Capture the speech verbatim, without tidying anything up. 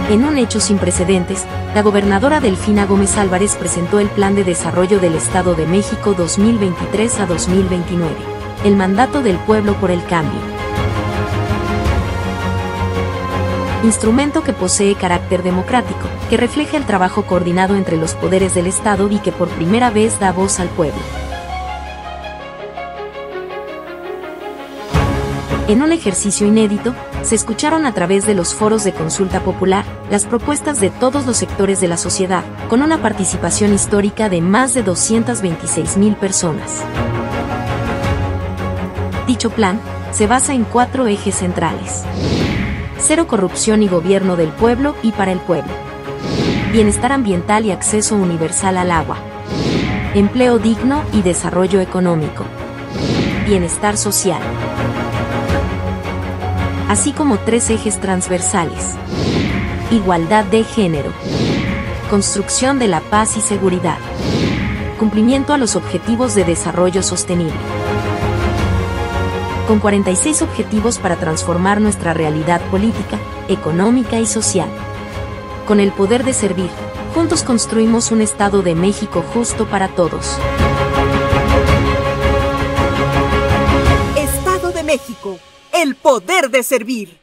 En un hecho sin precedentes, la gobernadora Delfina Gómez Álvarez presentó el Plan de Desarrollo del Estado de México dos mil veintitrés a dos mil veintinueve, el mandato del pueblo por el cambio. Instrumento que posee carácter democrático, que refleja el trabajo coordinado entre los poderes del Estado y que por primera vez da voz al pueblo. En un ejercicio inédito, se escucharon a través de los foros de consulta popular las propuestas de todos los sectores de la sociedad, con una participación histórica de más de doscientas veintiséis mil personas. Dicho plan se basa en cuatro ejes centrales: cero corrupción y gobierno del pueblo y para el pueblo, bienestar ambiental y acceso universal al agua, empleo digno y desarrollo económico, bienestar social, así como tres ejes transversales: igualdad de género, construcción de la paz y seguridad, cumplimiento a los objetivos de desarrollo sostenible. Con cuarenta y seis objetivos para transformar nuestra realidad política, económica y social. Con el poder de servir, juntos construimos un Estado de México justo para todos. Estado de México, el poder de servir.